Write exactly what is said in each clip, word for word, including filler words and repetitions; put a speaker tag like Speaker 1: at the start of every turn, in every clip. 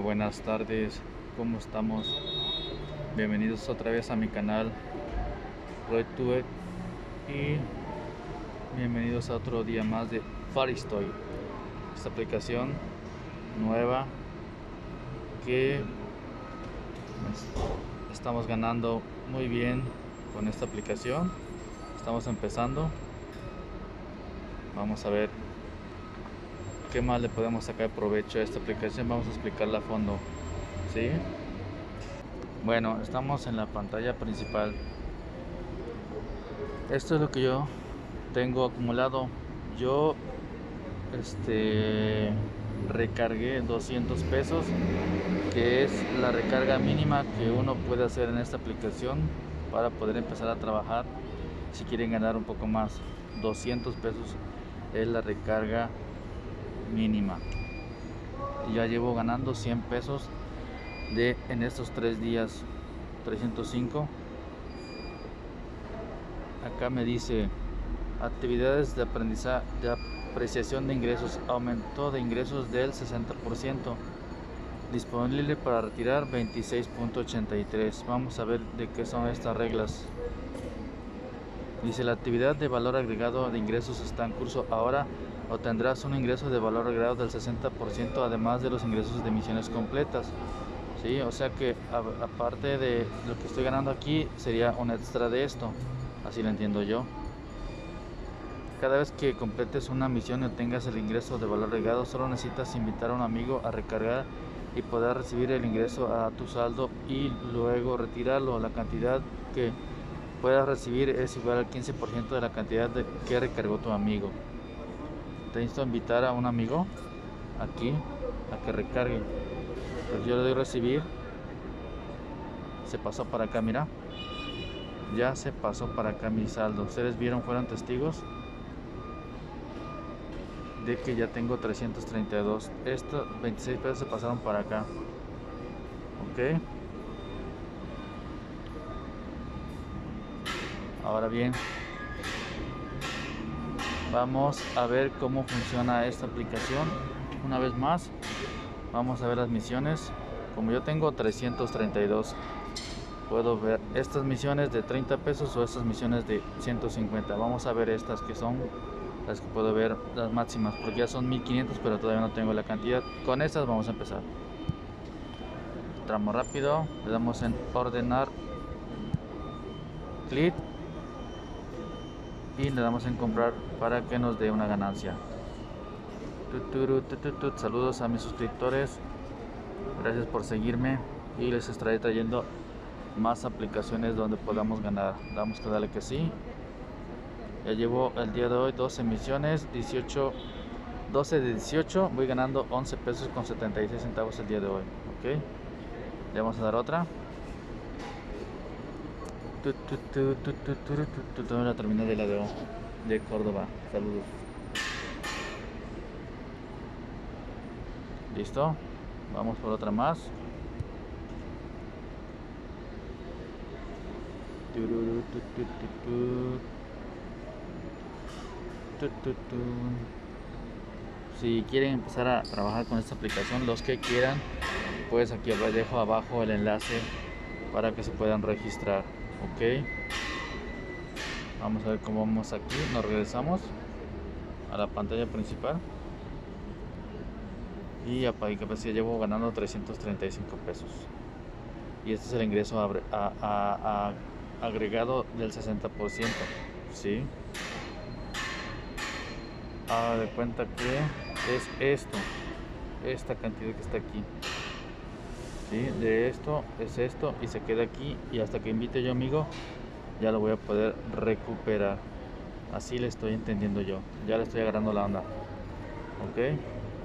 Speaker 1: buenas tardes, ¿cómo estamos? Bienvenidos otra vez a mi canal RoyTube y bienvenidos a otro día más de Faristoy, esta aplicación nueva que estamos ganando muy bien con esta aplicación. Estamos empezando, vamos a ver qué más le podemos sacar provecho a esta aplicación. Vamos a explicarla a fondo, ¿sí? Bueno, estamos en la pantalla principal. Esto es lo que yo tengo acumulado. Yo este recargué doscientos pesos, que es la recarga mínima que uno puede hacer en esta aplicación para poder empezar a trabajar. Si quieren ganar un poco más, doscientos pesos es la recarga mínima. Ya llevo ganando cien pesos de en estos tres días, trescientos cinco. Acá me dice actividades de aprendizaje, de apreciación de ingresos, aumento de ingresos del sesenta por ciento, disponible para retirar veintiséis punto ochenta y tres. Vamos a ver de qué son estas reglas. Dice: la actividad de valor agregado de ingresos está en curso ahora. Obtendrás un ingreso de valor agregado del sesenta por ciento, además de los ingresos de misiones completas. Sí, o sea que a, aparte de lo que estoy ganando aquí, sería un extra de esto. Así lo entiendo yo. Cada vez que completes una misión y obtengas el ingreso de valor agregado, solo necesitas invitar a un amigo a recargar y poder recibir el ingreso a tu saldo y luego retirarlo. La cantidad que puedas recibir es igual al quince por ciento de la cantidad de que recargó tu amigo. Te necesito invitar a un amigo aquí a que recargue. Pues yo le doy recibir. Se pasó para acá, mira. Ya se pasó para acá mi saldo. Ustedes vieron, fueron testigos de que ya tengo trescientos treinta y dos. Estos veintiséis pesos se pasaron para acá. Ok. Ahora bien, vamos a ver cómo funciona esta aplicación. Una vez más, vamos a ver las misiones. Como yo tengo trescientos treinta y dos, puedo ver estas misiones de treinta pesos o estas misiones de ciento cincuenta. Vamos a ver estas que son las que puedo ver, las máximas, porque ya son mil quinientos, pero todavía no tengo la cantidad. Con estas vamos a empezar. Tramo rápido, le damos en ordenar, clic, y le damos en comprar para que nos dé una ganancia. Saludos a mis suscriptores, gracias por seguirme y les estaré trayendo más aplicaciones donde podamos ganar. Damos que darle que sí. Ya llevo el día de hoy doce misiones, dieciocho, doce de dieciocho, voy ganando once pesos con setenta y seis centavos el día de hoy. Ok, le vamos a dar otra. La terminé de la de, de Córdoba. Saludos. Listo, vamos por otra más. Si quieren empezar a trabajar con esta aplicación, los que quieran, pues aquí les dejo abajo el enlace para que se puedan registrar. Ok, vamos a ver cómo vamos aquí. Nos regresamos a la pantalla principal y a pues ya llevo ganando trescientos treinta y cinco pesos, y este es el ingreso a, a, a, a agregado del sesenta por ciento. ¿Sí? Haga de cuenta que es esto, esta cantidad que está aquí, ¿sí? De esto es esto y se queda aquí, y hasta que invite yo amigo ya lo voy a poder recuperar. Así le estoy entendiendo yo, ya le estoy agarrando la onda. Ok,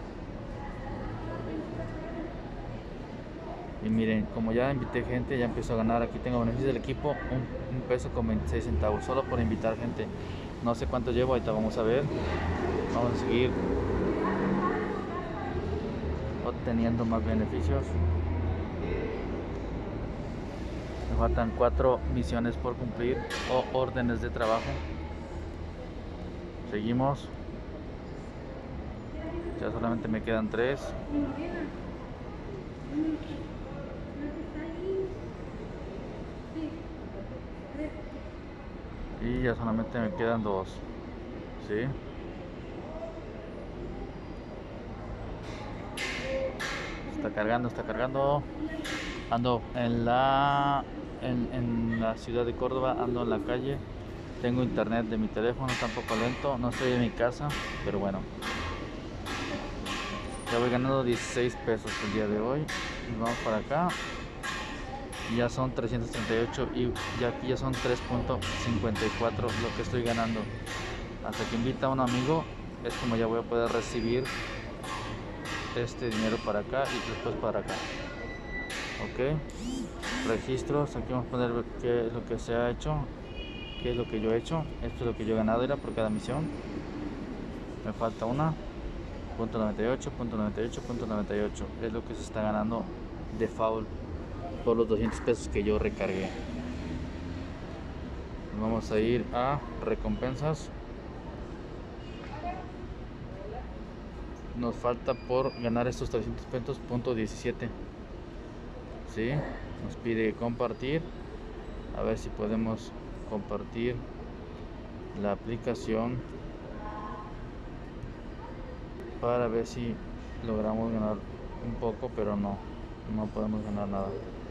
Speaker 1: y miren, como ya invité gente, ya empiezo a ganar. Aquí tengo beneficio del equipo, un, un peso con veintiséis centavos, solo por invitar gente. No sé cuánto llevo, ahorita vamos a ver. Vamos a seguir obteniendo más beneficios. Me faltan cuatro misiones por cumplir o órdenes de trabajo. Seguimos. Ya solamente me quedan tres. ya solamente me quedan dos. ¿Sí? Está cargando, está cargando. Ando en la en, en la ciudad de Córdoba, ando en la calle. Tengo internet de mi teléfono, está un poco lento. No estoy en mi casa, pero bueno. Ya voy ganando dieciséis pesos el día de hoy. Nos vamos para acá. Ya son trescientos treinta y ocho y ya aquí ya son tres punto cincuenta y cuatro lo que estoy ganando. Hasta que invita a un amigo es como ya voy a poder recibir este dinero para acá y después para acá. Ok, registros, aquí vamos a poner qué es lo que se ha hecho, qué es lo que yo he hecho. Esto es lo que yo he ganado, era por cada misión. Me falta una, punto noventa y ocho, punto noventa y ocho, punto noventa y ocho es lo que se está ganando de foul por los doscientos pesos que yo recargué. Vamos a ir a recompensas. Nos falta por ganar estos trescientos pesos, punto diecisiete. ¿Sí? Nos pide compartir. A ver si podemos compartir la aplicación para ver si logramos ganar un poco, pero no, no podemos ganar nada.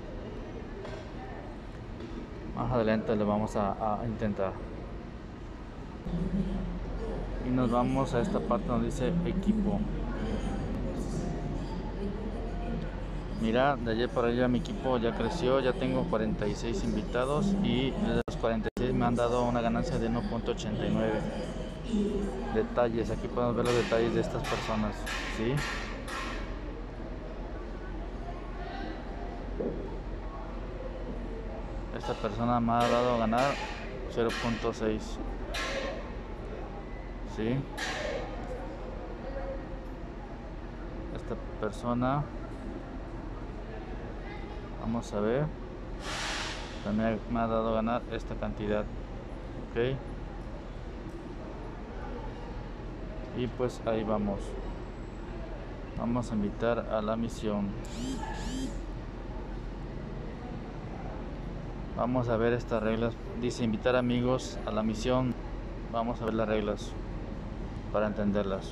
Speaker 1: Más adelante lo vamos a, a intentar. Y nos vamos a esta parte donde dice equipo. Mira, de ayer para allá mi equipo ya creció, ya tengo cuarenta y seis invitados y de los cuarenta y seis me han dado una ganancia de uno punto ochenta y nueve. Detalles, aquí podemos ver los detalles de estas personas, ¿sí? Esta persona me ha dado a ganar cero punto seis. ¿Sí? Esta persona, vamos a ver, también me ha dado a ganar esta cantidad. Ok, y pues ahí vamos. Vamos a invitar a la misión. Vamos a ver estas reglas. Dice invitar amigos a la misión. Vamos a ver las reglas para entenderlas.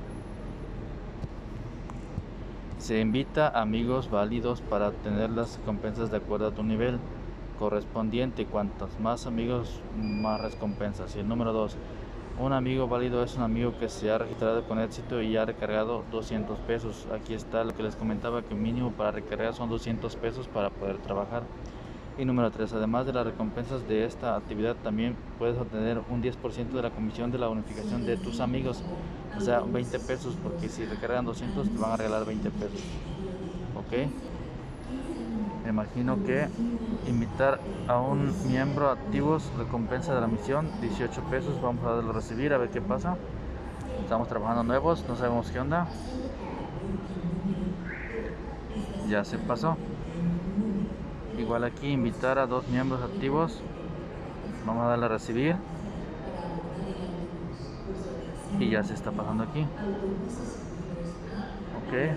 Speaker 1: Se invita a amigos válidos para obtener las recompensas de acuerdo a tu nivel correspondiente. Cuantos más amigos, más recompensas. Y el número dos, un amigo válido es un amigo que se ha registrado con éxito y ha recargado doscientos pesos. Aquí está lo que les comentaba, que mínimo para recargar son doscientos pesos para poder trabajar. Y número tres, además de las recompensas de esta actividad, también puedes obtener un diez por ciento de la comisión de la unificación de tus amigos, o sea, veinte pesos, porque si recargan doscientos te van a regalar veinte pesos. Ok, me imagino que invitar a un miembro activos, recompensa de la misión, dieciocho pesos. Vamos a darle a recibir, a ver qué pasa. Estamos trabajando nuevos, no sabemos qué onda. Ya se pasó. Igual aquí invitar a dos miembros activos, vamos a darle a recibir y ya se está pasando aquí. Ok,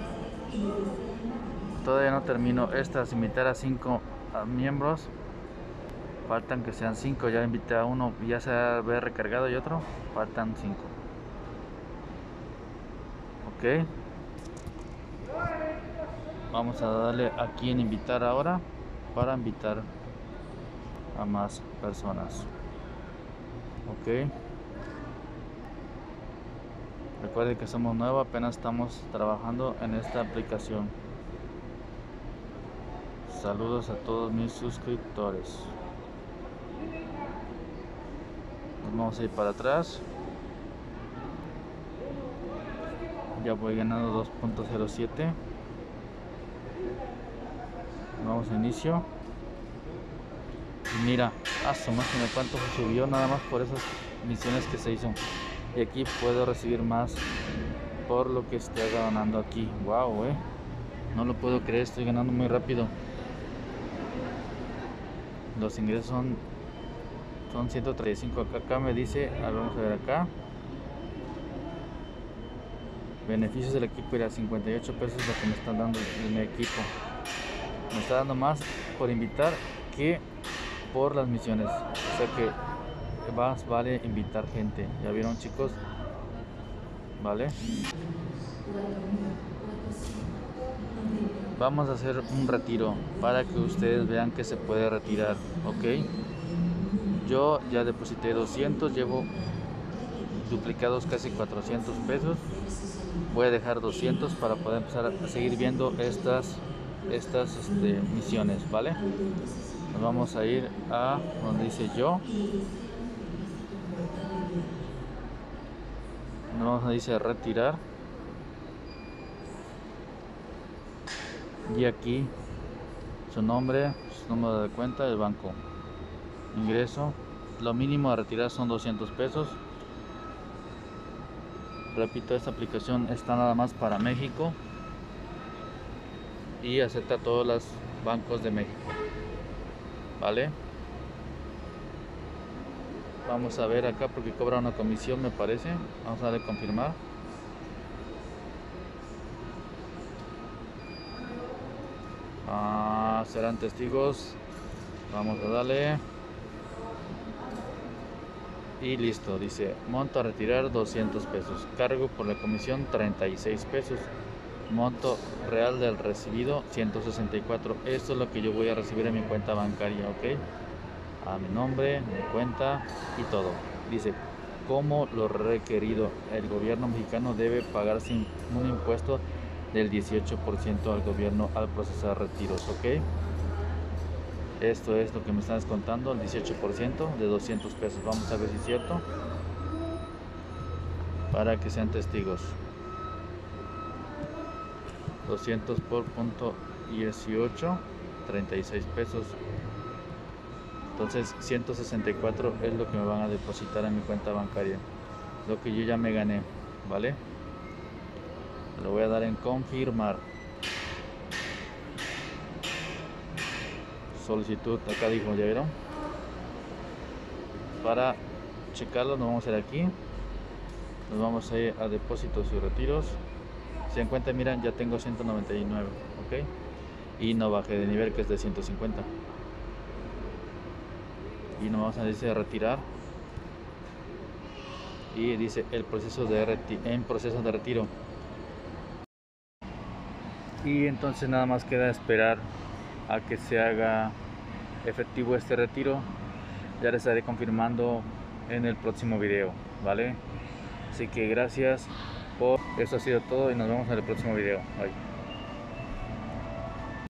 Speaker 1: todavía no termino estas. Invitar a cinco a miembros, faltan que sean cinco. Ya invité a uno, ya se ve recargado, y otro, faltan cinco. Ok, vamos a darle aquí en invitar ahora para invitar a más personas. Ok, recuerden que somos nuevos, apenas estamos trabajando en esta aplicación. Saludos a todos mis suscriptores. Nos vamos a ir para atrás. Ya voy ganando dos punto cero siete. Vamos a inicio. Y mira, a su máquina cuánto se subió nada más por esas misiones que se hizo. Y aquí puedo recibir más por lo que estoy ganando aquí. Wow, eh. No lo puedo creer, estoy ganando muy rápido. Los ingresos son, son ciento treinta y cinco. Acá, acá me dice, a ver, vamos a ver acá. Beneficios del equipo, era cincuenta y ocho pesos lo que me están dando en mi equipo. Me está dando más por invitar que por las misiones. O sea que más vale invitar gente. ¿Ya vieron, chicos? Vale. Vamos a hacer un retiro para que ustedes vean que se puede retirar, ¿ok? Yo ya deposité doscientos, llevo duplicados casi cuatrocientos pesos. Voy a dejar doscientos para poder empezar a seguir viendo estas, estas este, misiones, ¿vale? Nos vamos a ir a donde dice yo. Nos vamos a dice retirar. Y aquí su nombre, su número de cuenta, el banco. Ingreso. Lo mínimo a retirar son doscientos pesos. Repito, esta aplicación está nada más para México y acepta todos los bancos de México. Vale. Vamos a ver acá porque cobra una comisión, me parece. Vamos a darle confirmar. Ah, serán testigos. Vamos a darle. Y listo, dice monto a retirar doscientos pesos, cargo por la comisión treinta y seis pesos, monto real del recibido ciento sesenta y cuatro. Esto es lo que yo voy a recibir en mi cuenta bancaria, ok, a mi nombre, mi cuenta y todo. Dice como lo requerido, el gobierno mexicano debe pagar sin un impuesto del dieciocho por ciento al gobierno al procesar retiros, ok. Esto es lo que me están descontando, el dieciocho por ciento de doscientos pesos. Vamos a ver si es cierto. Para que sean testigos. doscientos por punto dieciocho, treinta y seis pesos. Entonces ciento sesenta y cuatro es lo que me van a depositar en mi cuenta bancaria. Lo que yo ya me gané, ¿vale? Lo voy a dar en confirmar. Solicitud, acá dijo, ¿ya vieron? Para checarlo nos vamos a ir aquí, nos vamos a ir a depósitos y retiros. Si en cuenta miran, ya tengo ciento noventa y nueve, ok, y no bajé de nivel, que es de ciento cincuenta, y nos vamos a dice retirar y dice el proceso de reti en proceso de retiro, y entonces nada más queda esperar a que se haga efectivo este retiro. Ya les estaré confirmando en el próximo video, ¿vale? Así que gracias por eso, ha sido todo y nos vemos en el próximo video. Bye.